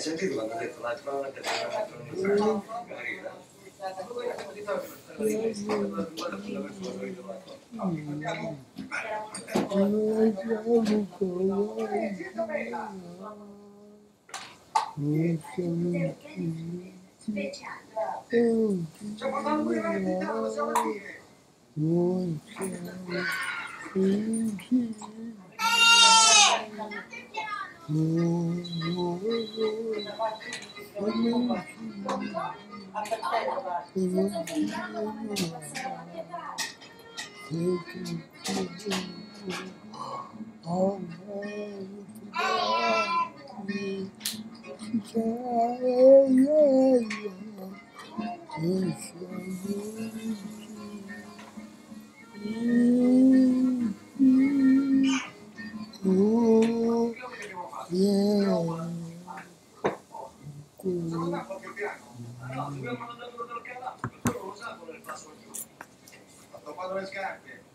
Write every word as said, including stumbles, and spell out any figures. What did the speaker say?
Hai sentito quando ho detto l'altra volta che era un messaggio carino? Dobbiamo mandare quello dal calato, quello lo sa qual è il passo giusto. Fatto quattro le scarpe.